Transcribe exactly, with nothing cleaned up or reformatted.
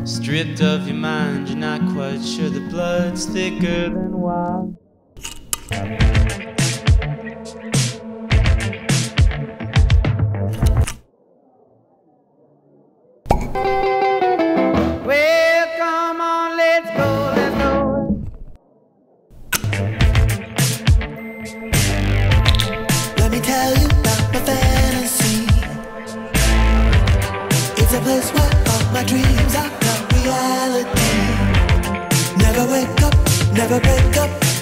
Stripped of your mind, you're not quite sure the blood's thicker than wine. Well, come on, let's go, let's go. Let me tell you about my fantasy. It's a place where all my dreams are reality. Never wake up, never break up.